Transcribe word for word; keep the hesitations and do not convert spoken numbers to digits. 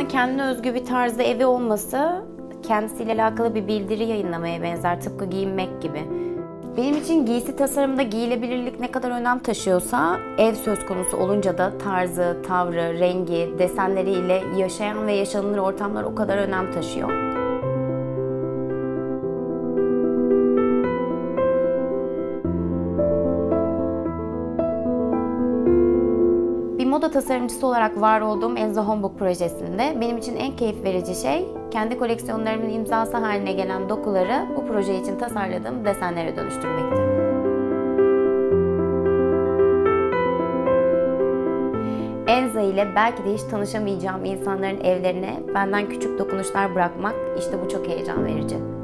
insanın kendine özgü bir tarzda evi olması kendisiyle alakalı bir bildiri yayınlamaya benzer, tıpkı giyinmek gibi. Benim için giysi tasarımında giyilebilirlik ne kadar önem taşıyorsa, ev söz konusu olunca da tarzı, tavrı, rengi, desenleriyle yaşayan ve yaşanılır ortamlar o kadar önem taşıyor. Bir moda tasarımcısı olarak var olduğum Enzo Homburg projesinde benim için en keyif verici şey, kendi koleksiyonlarımın imzası haline gelen dokuları bu proje için tasarladığım desenlere dönüştürmekti. Enzo ile belki de hiç tanışamayacağım insanların evlerine benden küçük dokunuşlar bırakmak, işte bu çok heyecan verici.